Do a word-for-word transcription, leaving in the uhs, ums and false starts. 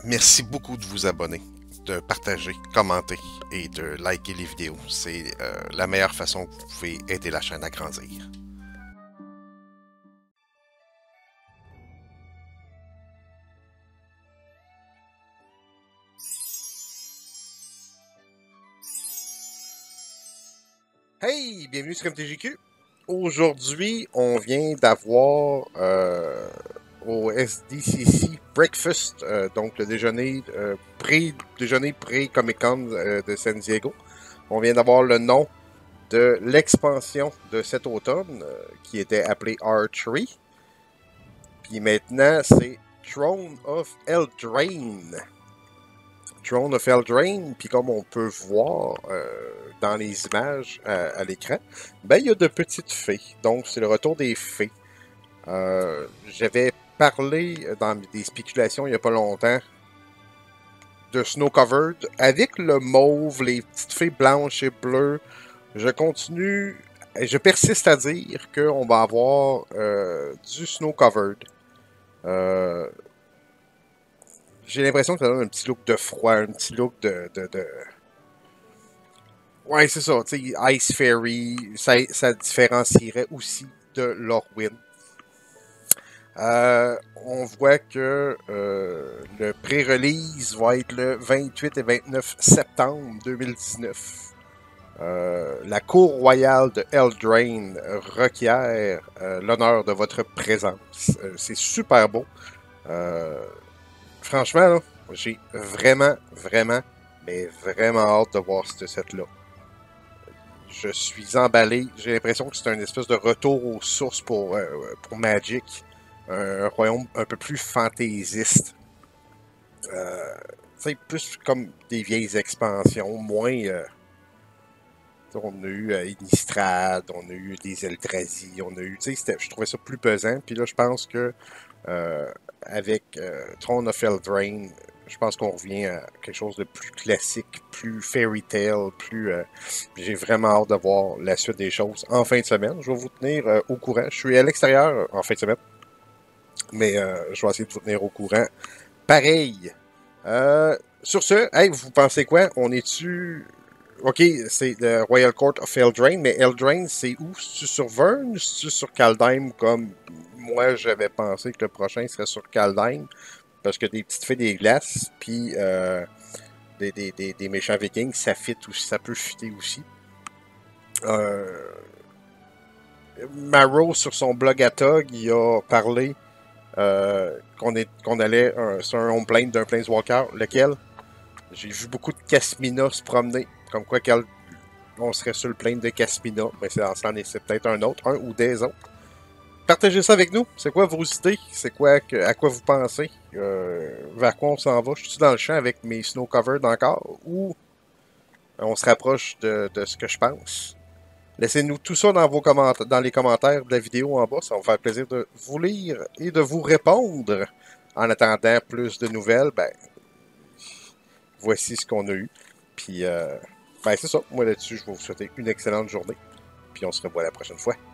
Merci beaucoup de vous abonner, de partager, commenter et de liker les vidéos. C'est euh, la meilleure façon que vous pouvez aider la chaîne à grandir. Hey, bienvenue sur M T G Q. Aujourd'hui, on vient d'avoir euh, au S D C C Breakfast, euh, donc le déjeuner euh, pré déjeuner pré-Comic Con euh, de San Diego. On vient d'avoir le nom de l'expansion de cet automne euh, qui était appelée Archery. Puis maintenant, c'est Throne of Eldraine. Throne of Eldraine, puis comme on peut voir euh, dans les images à, à l'écran, ben il y a de petites fées. Donc c'est le retour des fées. Euh, J'avais parlé dans des spéculations il n'y a pas longtemps de Snow Covered avec le mauve, les petites fées blanches et bleues. Je continue, je persiste à dire qu'on va avoir euh, du Snow Covered. Euh, J'ai l'impression que ça donne un petit look de froid, un petit look de... de, de... Ouais, c'est ça, tu sais, Ice Fairy, ça, ça différencierait aussi de Lorwyn. Euh, on voit que euh, le pré-release va être le vingt-huit et vingt-neuf septembre deux mille dix-neuf. Euh, la cour royale de Eldraine requiert euh, l'honneur de votre présence. Euh, c'est super beau. Euh, franchement, j'ai vraiment, vraiment, mais vraiment hâte de voir ce set-là. Je suis emballé. J'ai l'impression que c'est un espèce de retour aux sources pour, euh, pour Magic. Un, un royaume un peu plus fantaisiste. Euh, plus comme des vieilles expansions, moins... Euh, on a eu euh, Innistrad, on a eu des Eldrazi, on a eu... Je trouvais ça plus pesant. Puis là, je pense que euh, avec euh, Throne of Eldraine, je pense qu'on revient à quelque chose de plus classique, plus fairy tale, plus... Euh, j'ai vraiment hâte de voir la suite des choses en fin de semaine. Je vais vous tenir euh, au courant. Je suis à l'extérieur en fin de semaine, mais euh, je vais essayer de vous tenir au courant. Pareil. Euh, sur ce, hey, vous pensez quoi? On est-tu... OK, c'est le Royal Court of Eldraine, mais Eldraine, c'est où? C'est-tu sur Vern? C'est-tu sur Kaldheim, comme moi, j'avais pensé que le prochain serait sur Kaldheim? Parce que des petites fées des glaces, puis euh, des, des, des, des méchants vikings, ça fit aussi, ça peut fitter aussi. Euh, Maro, sur son blog à Tog, il a parlé euh, qu'on qu'on allait euh, sur un home plane d'un Planeswalker. Lequel? J'ai vu beaucoup de Casmina se promener. Comme quoi, on serait sur le plane de Casmina. Mais c'est peut-être un autre, un ou des autres. Partagez ça avec nous. C'est quoi vos idées? C'est quoi que, à quoi vous pensez? Euh, vers quoi on s'en va? Je suis dans le champ avec mes snow covered encore? Ou on se rapproche de, de ce que je pense? Laissez-nous tout ça dans, vos commentaires, dans les commentaires de la vidéo en bas. Ça va me faire plaisir de vous lire et de vous répondre. En attendant plus de nouvelles, ben, voici ce qu'on a eu. Puis, euh, ben, c'est ça. Moi, là-dessus, je vais vous souhaiter une excellente journée. Puis, on se revoit la prochaine fois.